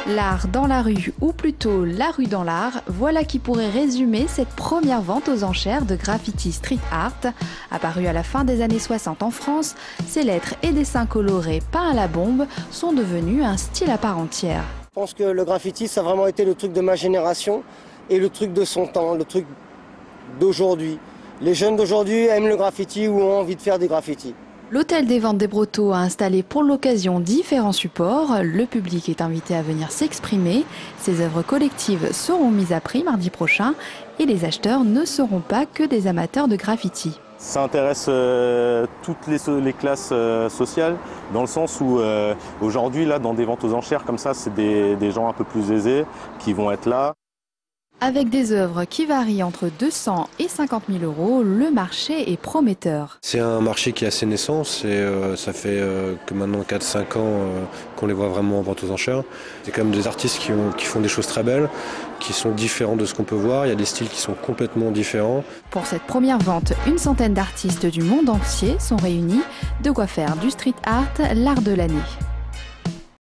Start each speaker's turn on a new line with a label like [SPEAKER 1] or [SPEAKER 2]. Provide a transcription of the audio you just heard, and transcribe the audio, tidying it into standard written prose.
[SPEAKER 1] L'art dans la rue, ou plutôt la rue dans l'art, voilà qui pourrait résumer cette première vente aux enchères de graffiti street art. Apparu à la fin des années 60 en France, ces lettres et dessins colorés peints à la bombe sont devenus un style à part entière.
[SPEAKER 2] Je pense que le graffiti, ça a vraiment été le truc de ma génération et le truc de son temps, le truc d'aujourd'hui. Les jeunes d'aujourd'hui aiment le graffiti ou ont envie de faire des graffitis.
[SPEAKER 1] L'Hôtel des Ventes des Brotteaux a installé pour l'occasion différents supports. Le public est invité à venir s'exprimer. Ces œuvres collectives seront mises à prix mardi prochain et les acheteurs ne seront pas que des amateurs de graffiti.
[SPEAKER 3] Ça intéresse toutes les classes sociales, dans le sens où aujourd'hui, là, dans des ventes aux enchères comme ça, c'est des gens un peu plus aisés qui vont être là.
[SPEAKER 1] Avec des œuvres qui varient entre 200 et 50 000 euros, le marché est prometteur.
[SPEAKER 4] C'est un marché qui est assez naissant, ça fait que maintenant 4-5 ans qu'on les voit vraiment en vente aux enchères. C'est quand même des artistes qui font des choses très belles, qui sont différents de ce qu'on peut voir. Il y a des styles qui sont complètement différents.
[SPEAKER 1] Pour cette première vente, une centaine d'artistes du monde entier sont réunis. De quoi faire du street art l'art de l'année.